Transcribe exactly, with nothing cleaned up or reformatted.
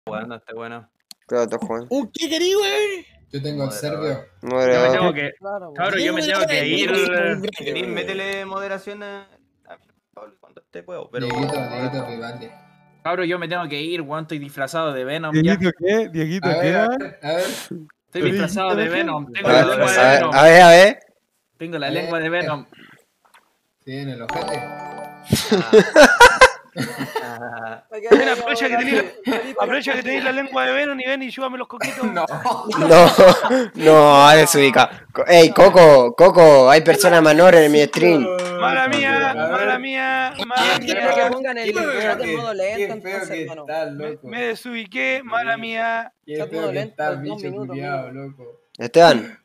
jugando, está bueno. Claro, está jugando. ¿Un qué querido, weón? Yo tengo el serbio. Yo me Moderador. tengo que. Claro, Cabrón, yo me tengo que ir. Un Si querés, métele moderación a, a mí, Pablo, cuando te puedo. Pero. Dieguito, Dieguito Vivaldi. Cabrón, yo me tengo que ir, weón. Estoy disfrazado de Venom ya. ¿Dieguito qué? ¿Dieguito A qué? ver, a man? ver, a ver. Estoy disfrazado de Venom. Tengo A la ver, lengua de a ver, Venom. a ver, a ver. Tengo la lengua de Venom. Sí, en el ojete. Ven, aprovecha que tenéis aprovecha que tenéis la lengua de Venom y ven y chúbame los coquitos. No. No, no, desubica. Ey, Coco, Coco, hay personas menores en mi stream. Mala mía, mala mía, mala Quiero mía. que pongan el Qué feo chat en que- modo qué lento, feo entonces, que hermano. estás, Me, loco. me desubiqué, mala mía. Qué Chat feo modo que lento, estás, dos bicho minutos, culiao, amigo. loco. Esteban,